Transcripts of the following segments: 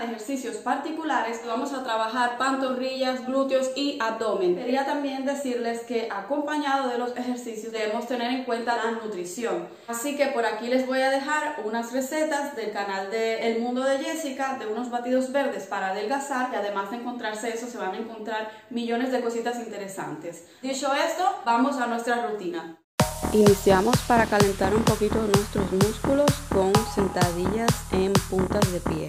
de ejercicios particulares vamos a trabajar pantorrillas, glúteos y abdomen. Quería también decirles que acompañado de los ejercicios debemos tener en cuenta la nutrición. Así que por aquí les voy a dejar unas recetas del canal de El Mundo de Jessica de unos batidos verdes para adelgazar, y además de encontrarse eso se van a encontrar millones de cositas interesantes. Dicho esto, vamos a nuestra rutina. Iniciamos para calentar un poquito nuestros músculos con sentadillas en puntas de pie.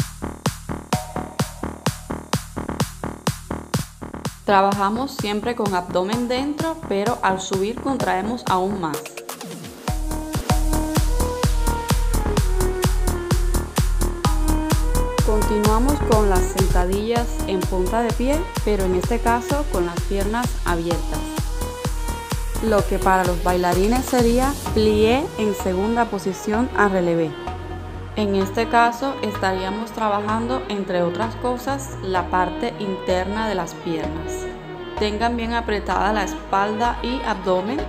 Trabajamos siempre con abdomen dentro, pero al subir contraemos aún más. Continuamos con las sentadillas en punta de pie, pero en este caso con las piernas abiertas. Lo que para los bailarines sería plié en segunda posición a relevé. En este caso estaríamos trabajando, entre otras cosas, la parte interna de las piernas. Tengan bien apretada la espalda y abdomen.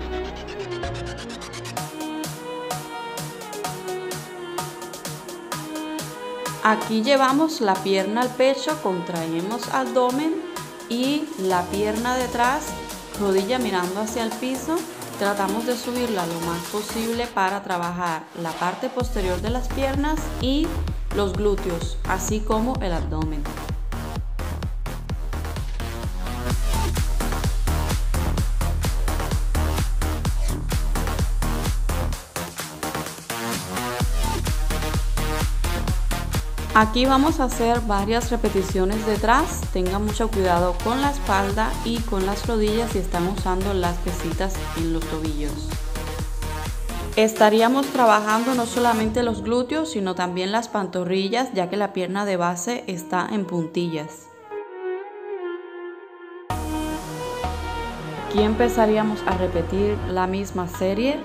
Aquí llevamos la pierna al pecho, contraemos abdomen y la pierna detrás, rodilla mirando hacia el piso. Tratamos de subirla lo más posible para trabajar la parte posterior de las piernas y los glúteos, así como el abdomen. Aquí vamos a hacer varias repeticiones detrás. Tengan mucho cuidado con la espalda y con las rodillas si están usando las pesitas en los tobillos. Estaríamos trabajando no solamente los glúteos, sino también las pantorrillas, ya que la pierna de base está en puntillas. Aquí empezaríamos a repetir la misma serie.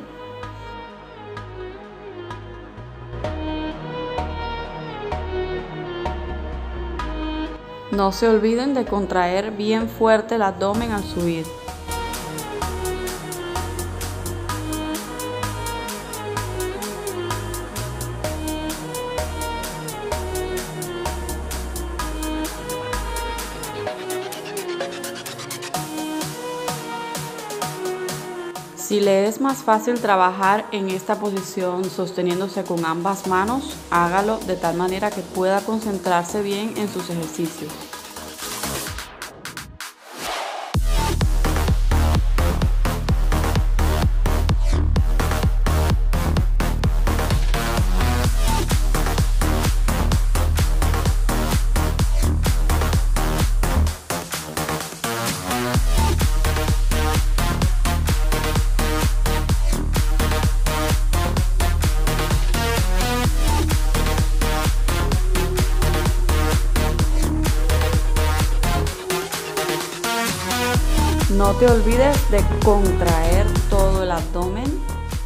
No se olviden de contraer bien fuerte el abdomen al subir. Si le es más fácil trabajar en esta posición sosteniéndose con ambas manos, hágalo de tal manera que pueda concentrarse bien en sus ejercicios. No te olvides de contraer todo el abdomen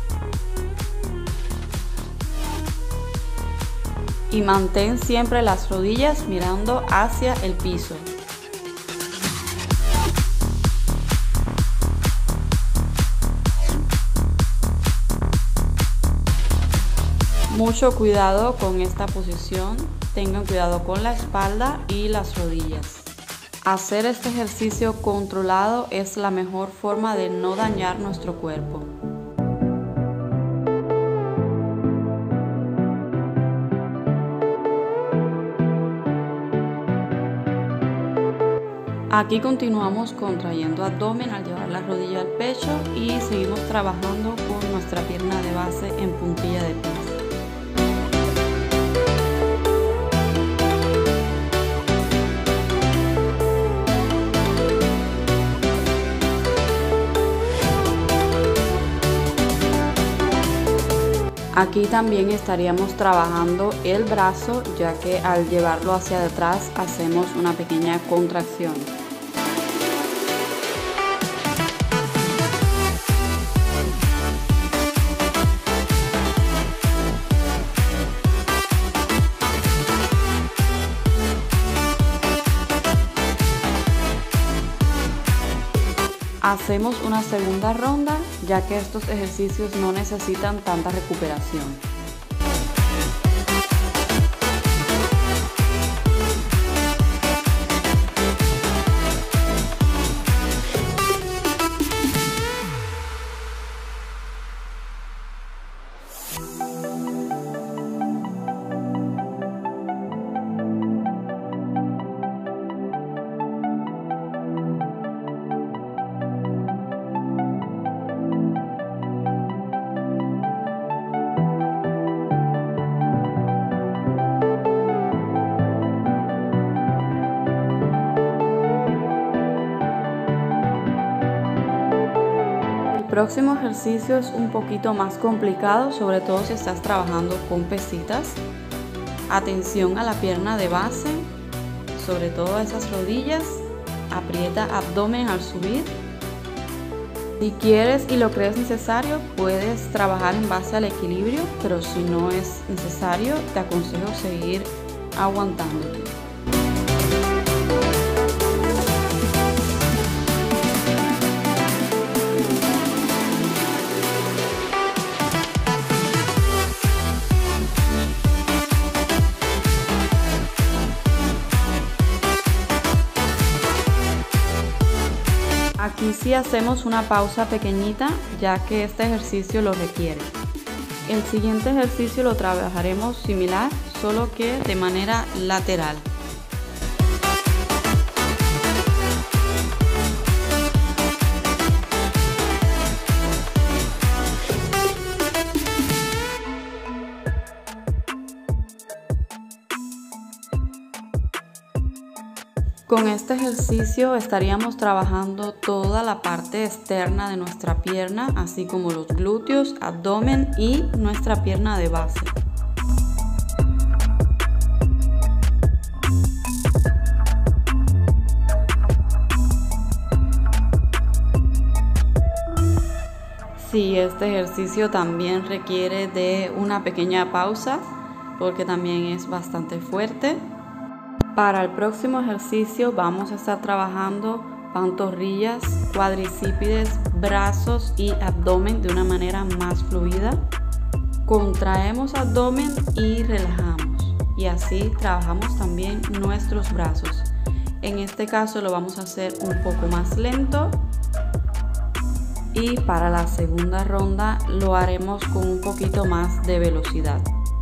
y mantén siempre las rodillas mirando hacia el piso. Mucho cuidado con esta posición, tengan cuidado con la espalda y las rodillas. Hacer este ejercicio controlado es la mejor forma de no dañar nuestro cuerpo. Aquí continuamos contrayendo abdomen al llevar la rodilla al pecho y seguimos trabajando con nuestra pierna de base en puntilla de pie. Aquí también estaríamos trabajando el brazo, ya que al llevarlo hacia detrás hacemos una pequeña contracción. Hacemos una segunda ronda, ya que estos ejercicios no necesitan tanta recuperación. próximo ejercicio es un poquito más complicado, sobre todo si estás trabajando con pesitas. Atención a la pierna de base, sobre todo a esas rodillas. Aprieta abdomen al subir. Si quieres y lo crees necesario, puedes trabajar en base al equilibrio, pero si no es necesario, te aconsejo seguir aguantándote. Aquí sí hacemos una pausa pequeñita, ya que este ejercicio lo requiere. El siguiente ejercicio lo trabajaremos similar, solo que de manera lateral. Con este ejercicio estaríamos trabajando toda la parte externa de nuestra pierna, así como los glúteos, abdomen y nuestra pierna de base. Sí, este ejercicio también requiere de una pequeña pausa porque también es bastante fuerte. Para el próximo ejercicio vamos a estar trabajando pantorrillas, cuadricípides, brazos y abdomen de una manera más fluida. Contraemos abdomen y relajamos, y así trabajamos también nuestros brazos. En este caso lo vamos a hacer un poco más lento, y para la segunda ronda lo haremos con un poquito más de velocidad.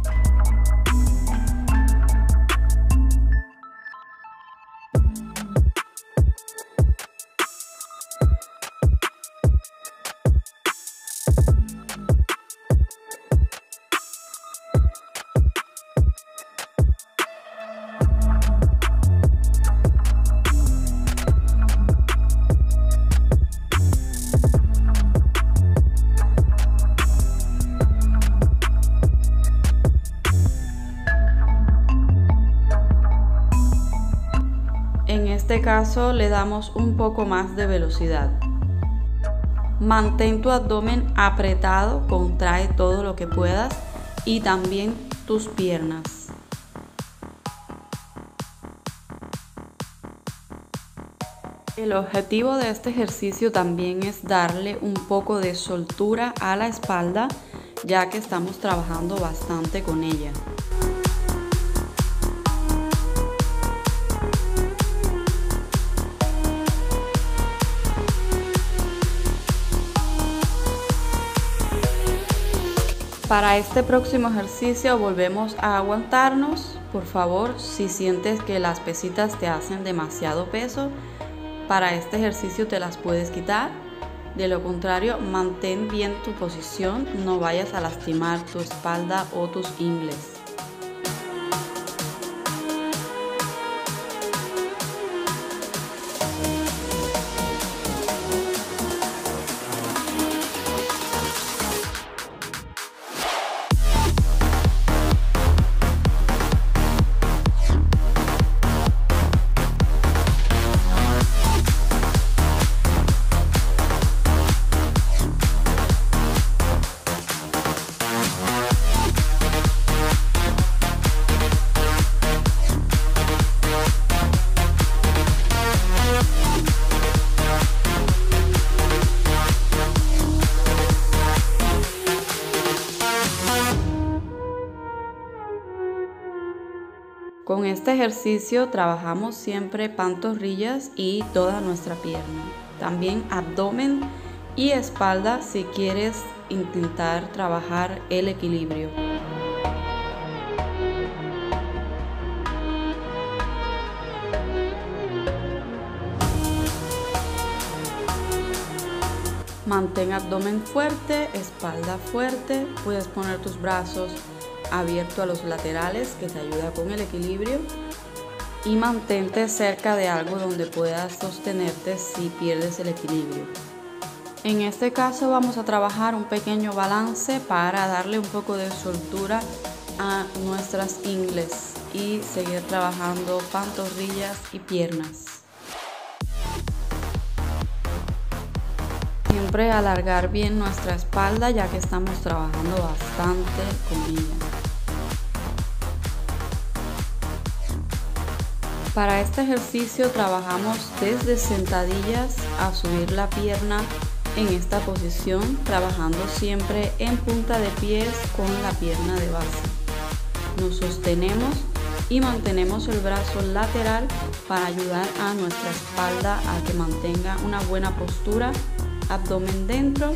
En este caso le damos un poco más de velocidad. Mantén tu abdomen apretado, contrae todo lo que puedas y también tus piernas. El objetivo de este ejercicio también es darle un poco de soltura a la espalda, ya que estamos trabajando bastante con ella. Para este próximo ejercicio volvemos a aguantarnos. Por favor, si sientes que las pesitas te hacen demasiado peso, para este ejercicio te las puedes quitar. De lo contrario, mantén bien tu posición, no vayas a lastimar tu espalda o tus ingles. Con este ejercicio trabajamos siempre pantorrillas y toda nuestra pierna. También abdomen y espalda si quieres intentar trabajar el equilibrio. Mantén abdomen fuerte, espalda fuerte. Puedes poner tus brazos abiertos a los laterales, que te ayuda con el equilibrio. Y mantente cerca de algo donde puedas sostenerte si pierdes el equilibrio. En este caso vamos a trabajar un pequeño balance para darle un poco de soltura a nuestras ingles y seguir trabajando pantorrillas y piernas. Siempre alargar bien nuestra espalda, ya que estamos trabajando bastante con ella. Para este ejercicio trabajamos desde sentadillas a subir la pierna en esta posición, trabajando siempre en punta de pies con la pierna de base. Nos sostenemos y mantenemos el brazo lateral para ayudar a nuestra espalda a que mantenga una buena postura, abdomen dentro.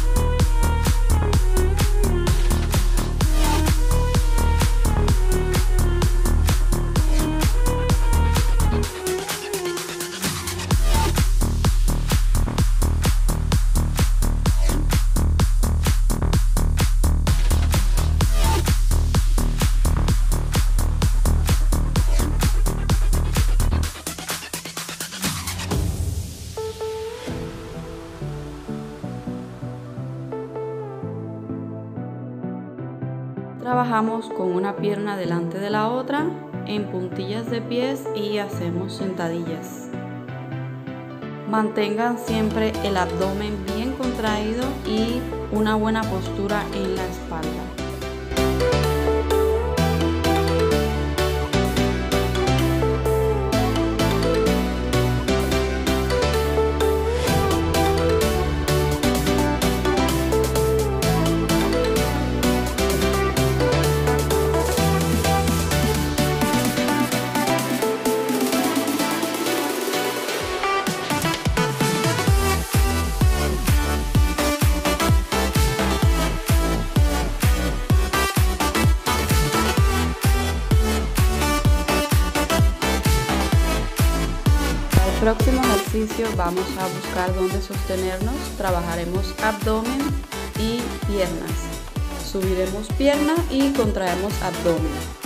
Trabajamos con una pierna delante de la otra en puntillas de pies y hacemos sentadillas. Mantengan siempre el abdomen bien contraído y una buena postura en la espalda. Próximo ejercicio vamos a buscar dónde sostenernos, trabajaremos abdomen y piernas, subiremos pierna y contraemos abdomen.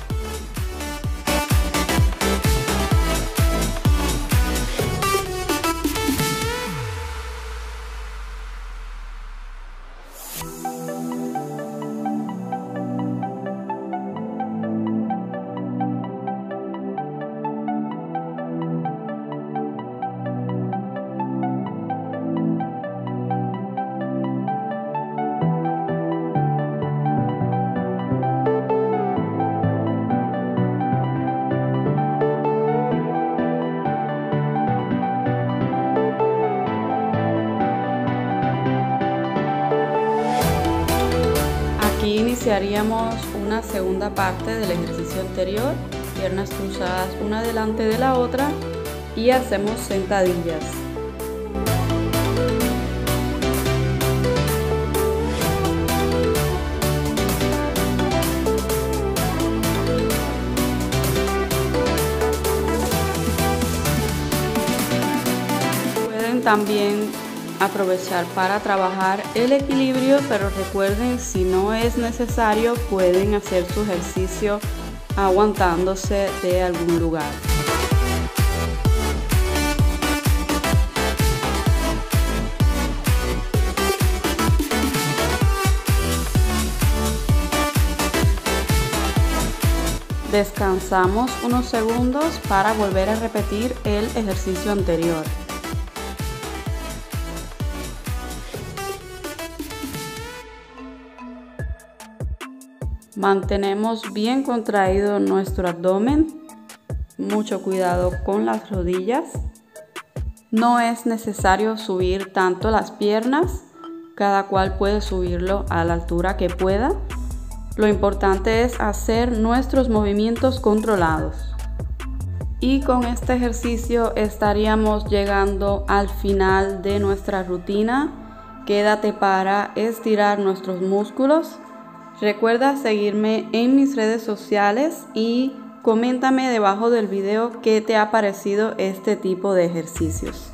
Aquí iniciaríamos una segunda parte del ejercicio anterior, piernas cruzadas una delante de la otra y hacemos sentadillas. Pueden también aprovechar para trabajar el equilibrio, pero recuerden, si no es necesario, pueden hacer su ejercicio aguantándose de algún lugar. Descansamos unos segundos para volver a repetir el ejercicio anterior. Mantenemos bien contraído nuestro abdomen, mucho cuidado con las rodillas. No es necesario subir tanto las piernas, cada cual puede subirlo a la altura que pueda. Lo importante es hacer nuestros movimientos controlados. Y con este ejercicio estaríamos llegando al final de nuestra rutina. Quédate para estirar nuestros músculos. Recuerda seguirme en mis redes sociales y coméntame debajo del video qué te ha parecido este tipo de ejercicios.